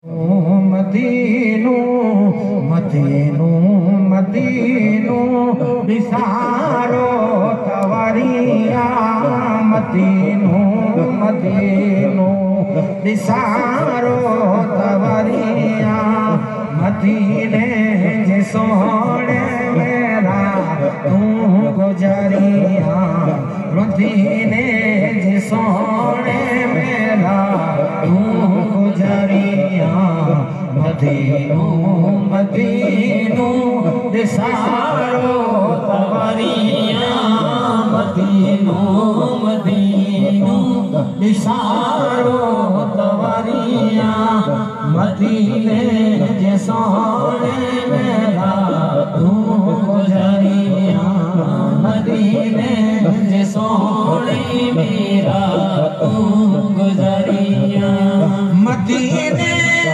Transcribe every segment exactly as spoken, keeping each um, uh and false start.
मदीनो मदीनो मदीनो बिसारो तवरिया मदीनो मदीनो बिसारो तवरिया मदीने जे सोने मेरा तू गुजरिया मदीने जे सोने मेरा तू गुजरिया मदीनो मदीनो दिसारो तवरिया मदीनो मदीनो दिसारो तवरिया मदीने जे सोने मेरा तू गुजरिया मदीने जे सोने मेरा तू गुजरिया मदीने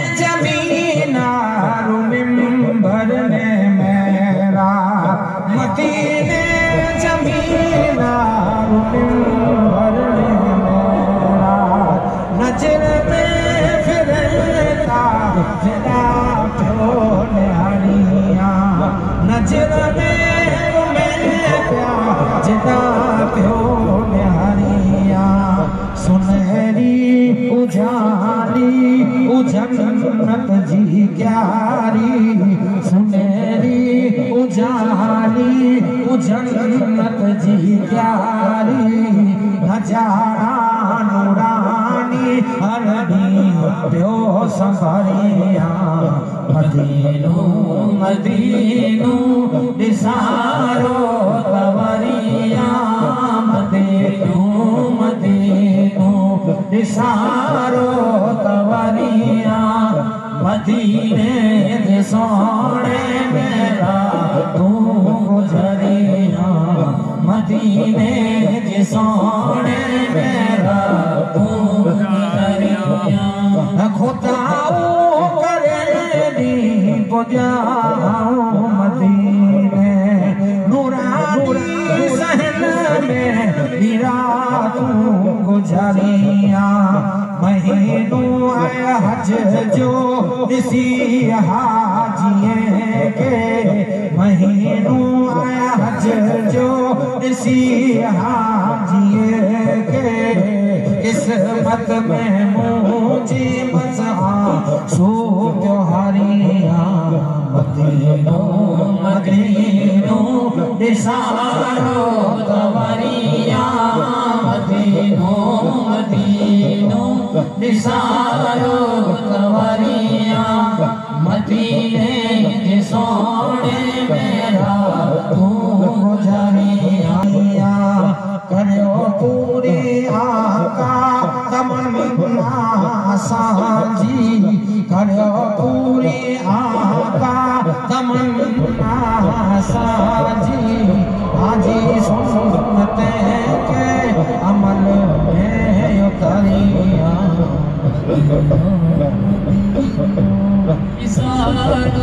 जमीनारू मिंबर ने मेरा मदीने जमीनारू मिंबर ने मेरा नजर में फिरता फिरा प्यो निहारिया नजर में घुमे प्या जिदा प्यो निहारिया सुनहरी उजाली उजन्नत जी क्यारी सुनहरी उजाली उजन्नत जी क्यारी नजारा नूरानी हरदी प्यो संभरिया मदीनो मदीनो दिसारो तवरिया मदीनो मदीनो दिसारो तवरिया मदीने जे सोने मेरा तू गुजरिया मदीने जे सोने मेरा तू गुजरिया खुदाओ करे दी पुजाओ मदीने नूरानी सहन में मेरा तू गुजरिया महीनों आया हज जो इसी हाजिए के महीनों आया हज जो इसी हाजिए के किस्मत में मुझे मज़ा सो त्योहारिया मदीनो मदीनो दिसारो तवरिया मदीनो मदीनो दिसारो तवरिया मदीने के सोने मेरा तू गुजरिया करो पूरी आका तमन्ना साजी करो पूरी आका तमन्ना साजी हाजी सुन्नते के अमल में उतरिया